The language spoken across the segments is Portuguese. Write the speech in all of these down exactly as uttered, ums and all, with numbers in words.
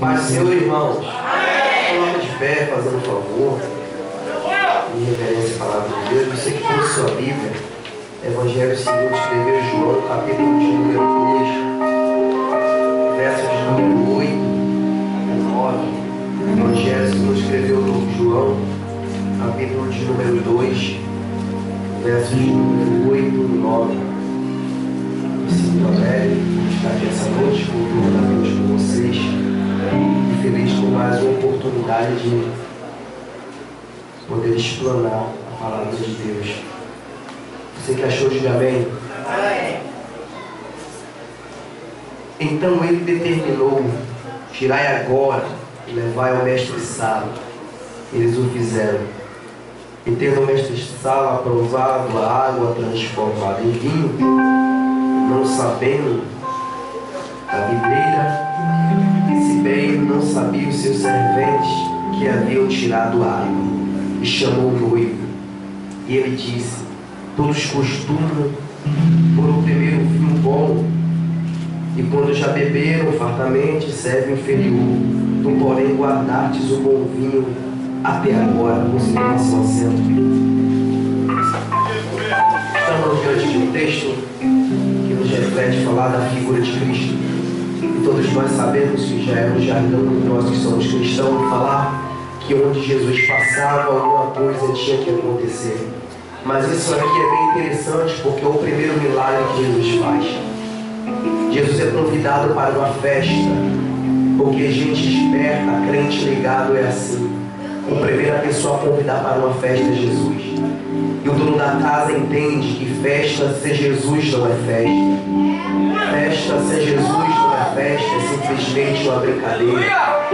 Paz do Senhor, irmãos. Coloca de pé, fazendo um favor. Em reverência à palavra de Deus. Você que tem sua Bíblia, Evangelho segundo escreveu João, capítulo de número dois, versos de número oito e nove. Evangelho segundo escreveu João, capítulo de número dois, versos de número oito e nove. Sinto alegre de estar aqui essa noite, cultuando a Deus com vocês, e feliz por mais uma oportunidade de poder explanar a palavra de Deus. Você que achou, diga amém. Amém. Então ele determinou: tirai agora e levai ao mestre-sala. Eles o fizeram. E tendo o mestre-sala aprovado a água transformada em vinho, não sabendo da videira, se bem não sabia os seus serventes que haviam tirado a água, e chamou o noivo. E ele disse: todos costumam por o primeiro vinho bom, e quando já beberam fartamente, serve o inferior. Tu, porém, guardastes o bom vinho até agora. Conseguimos seu assento. Estamos diante de um texto que nos reflete falar da figura de Cristo. E todos nós sabemos que já é um jargão de nós que somos cristãos falar que onde Jesus passava, alguma coisa tinha que acontecer. Mas isso aqui é bem interessante, porque é o primeiro milagre que Jesus faz. Jesus é convidado para uma festa, porque gente esperta, crente ligado é assim. A primeira pessoa a convidar para uma festa é Jesus. E o dono da casa entende que festa sem Jesus não é festa. Festa sem Jesus não é festa, é simplesmente uma brincadeira.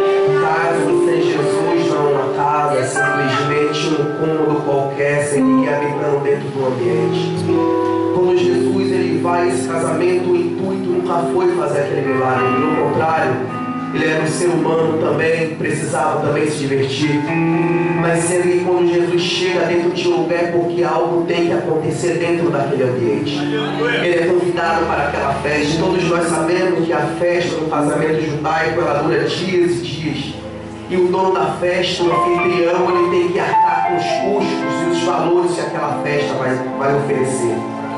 Casa sem Jesus não é uma casa, é simplesmente um cômodo qualquer, sem ninguém habitando dentro do ambiente. Quando Jesus ele vai a esse casamento, o intuito nunca foi fazer aquele milagre, pelo contrário, ele era um ser humano também, precisava também se divertir. Mas sendo que quando Jesus chega dentro de um lugar, porque algo tem que acontecer dentro daquele ambiente. Ele é convidado para aquela festa. Todos nós sabemos que a festa no casamento judaico ela dura dias e dias. E o dono da festa, o anfitrião, ele tem que arcar com os custos e os valores que aquela festa vai, vai oferecer.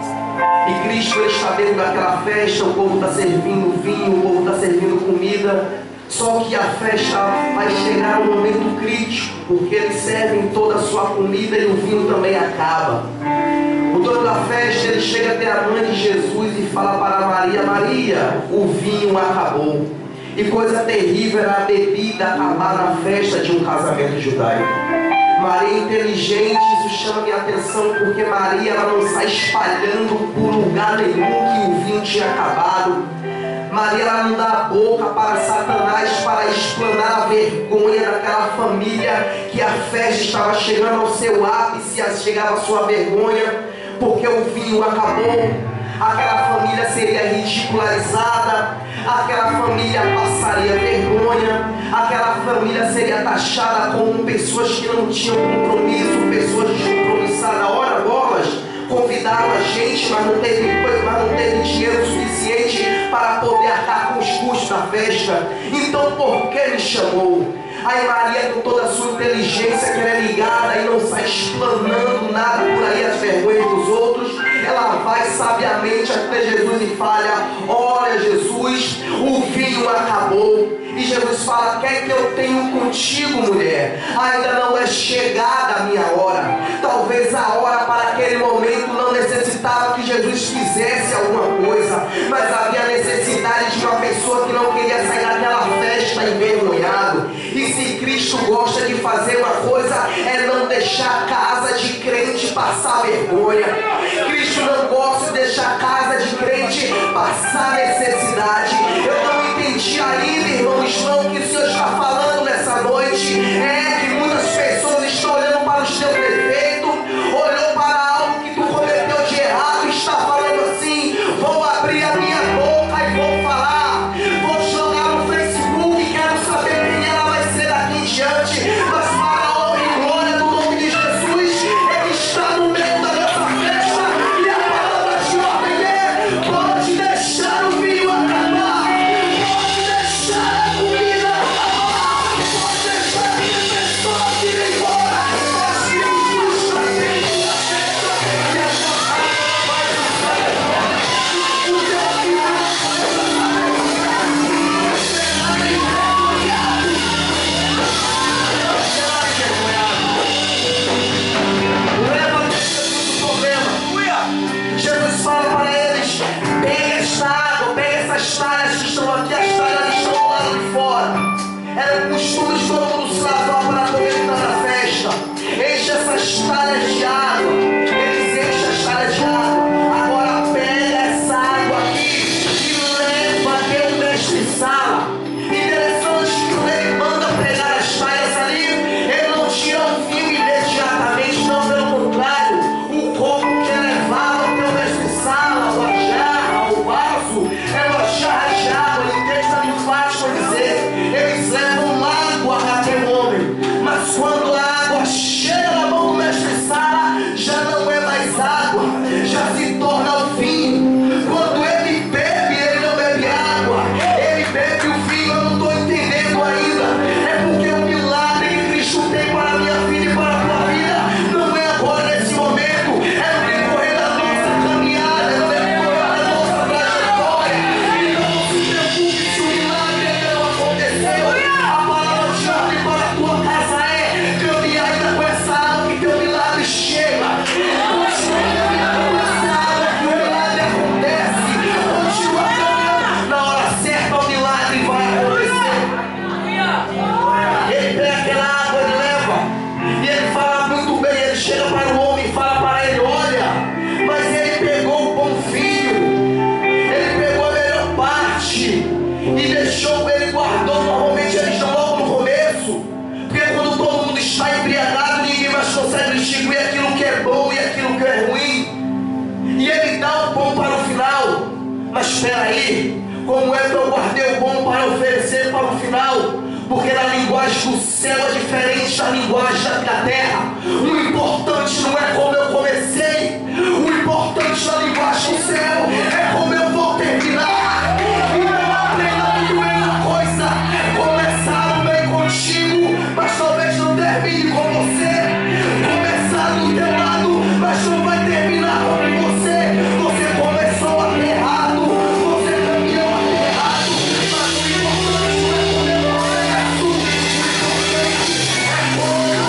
E Cristo ele está dentro daquela festa, o povo está servindo vinho, o povo está servindo comida. Só que a festa vai chegar um momento crítico, porque eles servem toda a sua comida e o vinho também acaba. O dono da festa ele chega até a mãe de Jesus e fala para Maria: Maria, o vinho acabou. E coisa terrível era a bebida acabar na festa de um casamento judaico. Maria inteligente, isso chama minha atenção, porque Maria ela não sai espalhando por lugar nenhum que o vinho tinha acabado. Maria ela não dá a boca para Satanás para explanar a vergonha daquela família, que a festa estava chegando ao seu ápice, chegava a sua vergonha, porque o vinho acabou. Aquela família seria ridicularizada, aquela família passaria vergonha, aquela família seria taxada como pessoas que não tinham compromisso, pessoas descompromissadas. Ora, bolas, convidaram a gente, mas não teve, mas não teve dinheiro suficiente para poder arcar com os custos da festa. Então por que me chamou? Aí Maria, com toda a sua inteligência, que ela é ligada e não sai explanando nada por aí as vergonhas dos outros, ela vai sabiamente até Jesus e fala: olha Jesus, o vinho acabou. E Jesus fala: quer que eu tenho contigo, mulher? Ainda não é chegada a minha hora. Talvez a hora para aquele momento não necessitava que Jesus fizesse alguma coisa, mas havia necessidade de uma pessoa que não queria sair daquela festa envergonhado. E se Cristo gosta de fazer uma coisa, é não deixar a casa de crente passar vergonha. Cristo não gosta de deixar a casa de crente passar necessidade. Eu não entendi ainda, irmão João, que o Senhor está falando nessa noite. É que muitas pessoas estão olhando para os teus defeitos, olhou para algo que tu cometeu de errado e está falando assim: vou abrir a minha boca e vou falar, vou jogar no Facebook, quero saber quem ela vai ser daqui em diante. Mas para a honra e glória do nome de Jesus, Ele está no meio da nossa festa. E a palavra de ordem é: pode deixar o vinho vai oferecer para o final, porque na linguagem do céu é diferente da linguagem da terra. O importante não é como eu comecei, o importante na linguagem do céu é como eu vou terminar. Então aprenda muito bem uma coisa: começaram bem contigo, mas talvez não termine com você. Começaram do teu lado, mas não vai terminar com você. Você começou até errado, você caminhou até errado, mas o importante não é como eu começo, o importante é como eu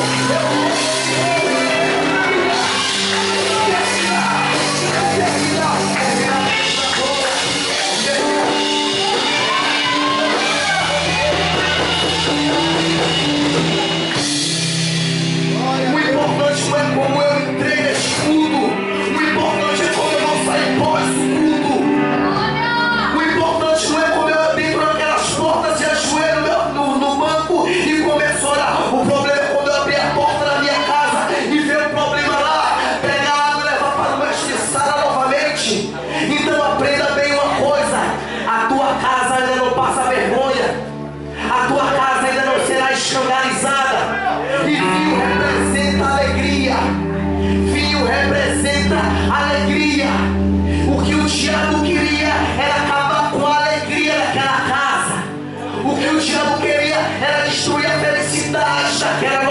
alegria. O que o diabo queria era acabar com a alegria daquela casa. O que o diabo queria era destruir a felicidade daquela